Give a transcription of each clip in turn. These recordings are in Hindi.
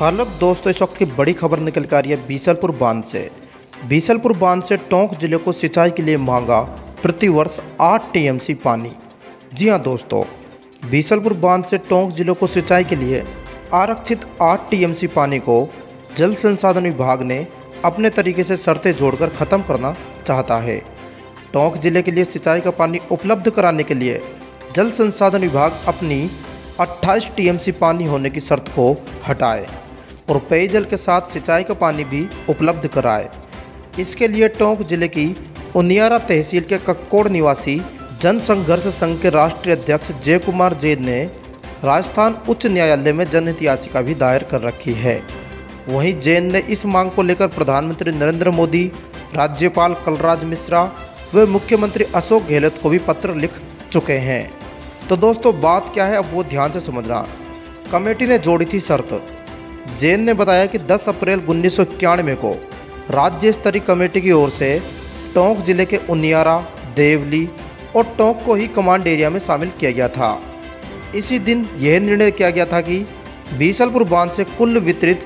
हालांकि दोस्तों इस वक्त की बड़ी खबर निकल कर आ रही है बीसलपुर बांध से। बीसलपुर बांध से टोंक जिले को सिंचाई के लिए मांगा प्रतिवर्ष 8 टीएमसी पानी। जी हां दोस्तों, बीसलपुर बांध से टोंक जिले को सिंचाई के लिए आरक्षित 8 टीएमसी पानी को जल संसाधन विभाग ने अपने तरीके से शर्तें जोड़कर ख़त्म करना चाहता है। टोंक जिले के लिए सिंचाई का पानी उपलब्ध कराने के लिए जल संसाधन विभाग अपनी 28 टीएमसी पानी होने की शर्त को हटाए और पेयजल के साथ सिंचाई का पानी भी उपलब्ध कराए। इसके लिए टोंक जिले की उनियारा तहसील के कक्कोड़ निवासी जन संघर्ष संघ के राष्ट्रीय अध्यक्ष जय कुमार जैन ने राजस्थान उच्च न्यायालय में जनहित याचिका भी दायर कर रखी है। वहीं जैन ने इस मांग को लेकर प्रधानमंत्री नरेंद्र मोदी, राज्यपाल कलराज मिश्रा व मुख्यमंत्री अशोक गहलोत को भी पत्र लिख चुके हैं। तो दोस्तों बात क्या है अब वो ध्यान से समझना। कमेटी ने जोड़ी थी शर्त। जैन ने बताया कि 10 अप्रैल 1991 को राज्य स्तरीय कमेटी की ओर से टोंक जिले के उनियारा, देवली और टोंक को ही कमांड एरिया में शामिल किया गया था। इसी दिन यह निर्णय किया गया था कि बीसलपुर बांध से कुल वितरित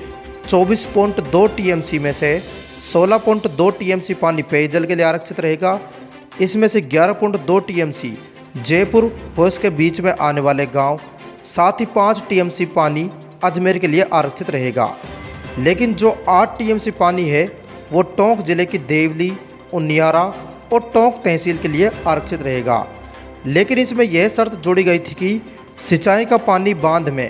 24.2 टीएमसी में से 16.2 टीएमसी पानी पेयजल के लिए आरक्षित रहेगा। इसमें से 11.2 टीएमसी जयपुर व इसके बीच में आने वाले गांव, साथ ही 5 टीएमसी पानी अजमेर के लिए आरक्षित रहेगा। लेकिन जो 8 टीएमसी पानी है वो टोंक जिले की देवली, उनियारा और टोंक तहसील के लिए आरक्षित रहेगा। लेकिन इसमें यह शर्त जोड़ी गई थी कि सिंचाई का पानी बांध में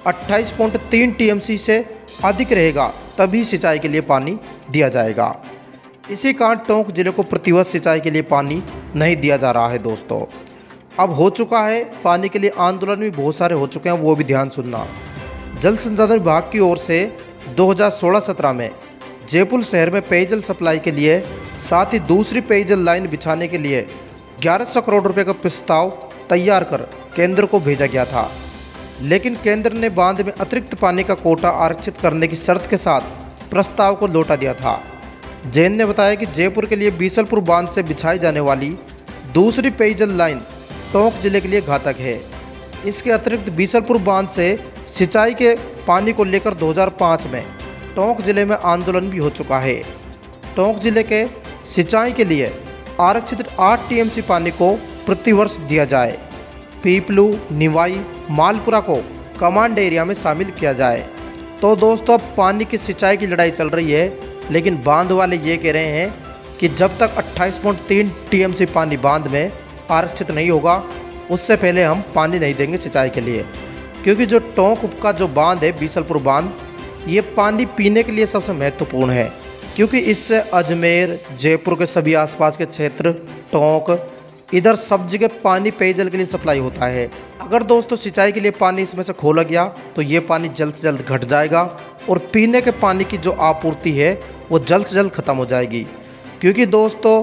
28.3 टीएमसी से अधिक रहेगा तभी सिंचाई के लिए पानी दिया जाएगा। इसी कारण टोंक जिले को प्रतिवर्ष सिंचाई के लिए पानी नहीं दिया जा रहा है। दोस्तों अब हो चुका है पानी के लिए आंदोलन भी बहुत सारे हो चुके हैं, वो भी ध्यान सुनना। जल संसाधन विभाग की ओर से 2016-17 में जयपुर शहर में पेयजल सप्लाई के लिए साथ ही दूसरी पेयजल लाइन बिछाने के लिए 1100 करोड़ रुपए का प्रस्ताव तैयार कर केंद्र को भेजा गया था। लेकिन केंद्र ने बांध में अतिरिक्त पानी का कोटा आरक्षित करने की शर्त के साथ प्रस्ताव को लौटा दिया था। जैन ने बताया कि जयपुर के लिए बीसलपुर बांध से बिछाई जाने वाली दूसरी पेयजल लाइन टोंक जिले के लिए घातक है। इसके अतिरिक्त बीसलपुर बांध से सिंचाई के पानी को लेकर 2005 में टोंक जिले में आंदोलन भी हो चुका है। टोंक जिले के सिंचाई के लिए आरक्षित 8 टीएमसी पानी को प्रतिवर्ष दिया जाए। पीपलू, निवाई, मालपुरा को कमांड एरिया में शामिल किया जाए। तो दोस्तों अब पानी की सिंचाई की लड़ाई चल रही है, लेकिन बांध वाले ये कह रहे हैं कि जब तक 28.3 टीएमसी पानी बांध में आरक्षित नहीं होगा उससे पहले हम पानी नहीं देंगे सिंचाई के लिए। क्योंकि जो टोंक का जो बांध है बीसलपुर बांध, ये पानी पीने के लिए सबसे महत्वपूर्ण है, क्योंकि इससे अजमेर, जयपुर के सभी आसपास के क्षेत्र, टोंक, इधर सब जगह पानी पेयजल के लिए सप्लाई होता है। अगर दोस्तों सिंचाई के लिए पानी इसमें से खोला गया तो ये पानी जल्द से जल्द घट जाएगा और पीने के पानी की जो आपूर्ति है वो जल्द से जल्द ख़त्म हो जाएगी। क्योंकि दोस्तों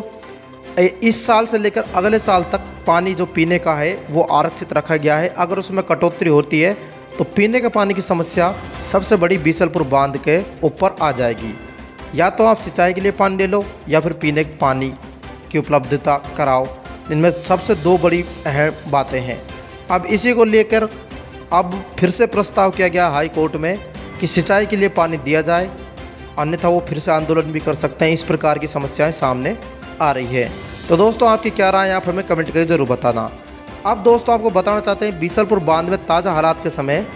इस साल से लेकर अगले साल तक पानी जो पीने का है वो आरक्षित रखा गया है। अगर उसमें कटौती होती है तो पीने के पानी की समस्या सबसे बड़ी बीसलपुर बांध के ऊपर आ जाएगी। या तो आप सिंचाई के लिए पानी ले लो या फिर पीने के पानी की उपलब्धता कराओ। इनमें सबसे 2 बड़ी अहम बातें हैं। अब इसी को लेकर अब फिर से प्रस्ताव किया गया हाई कोर्ट में कि सिंचाई के लिए पानी दिया जाए, अन्यथा वो फिर से आंदोलन भी कर सकते हैं। इस प्रकार की समस्याएं सामने आ रही है। तो दोस्तों आपकी क्या राय है, आप हमें कमेंट करके ज़रूर बताना। अब दोस्तों आपको बताना चाहते हैं बीसलपुर बांध में ताज़ा हालात के समय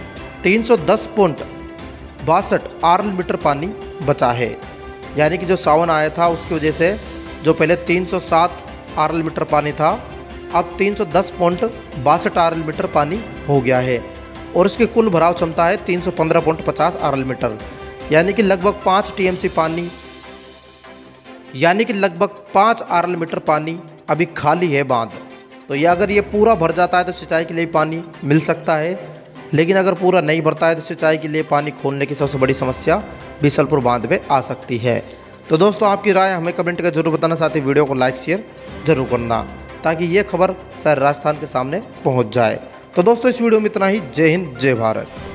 310.62 आरएल पानी बचा है। यानी कि जो सावन आया था उसकी वजह से जो पहले 307 आरएल पानी था अब 310.62 आरएल पानी हो गया है और इसकी कुल भराव क्षमता है 315.50 आरएल, यानी कि लगभग 5 टीएमसी पानी, यानी कि लगभग 5 आरएल पानी अभी खाली है बांध। तो ये अगर ये पूरा भर जाता है तो सिंचाई के लिए पानी मिल सकता है, लेकिन अगर पूरा नहीं भरता है तो सिंचाई के लिए पानी खोलने की सबसे बड़ी समस्या बीसलपुर बांध में आ सकती है। तो दोस्तों आपकी राय हमें कमेंट करके जरूर बताना, साथ ही वीडियो को लाइक शेयर जरूर करना ताकि ये खबर सारे राजस्थान के सामने पहुँच जाए। तो दोस्तों इस वीडियो में इतना ही। जय हिंद, जय भारत।